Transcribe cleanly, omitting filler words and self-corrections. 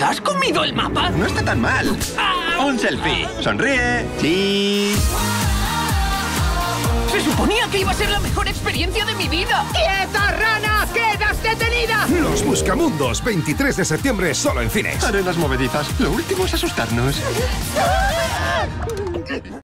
¿Has comido el mapa? No está tan mal. Un selfie. Sonríe. Sí. Se suponía que iba a ser la mejor experiencia de mi vida. ¡Quieta, rana! ¡Quedas detenida! Los Buscamundos, 23 de septiembre, solo en cines. Arenas movedizas. Lo último es asustarnos.